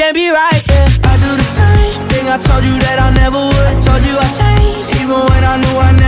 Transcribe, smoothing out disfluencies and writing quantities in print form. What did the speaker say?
can't be right, yeah. I do the same thing I told you that I never would. I told you I changed, even when I knew I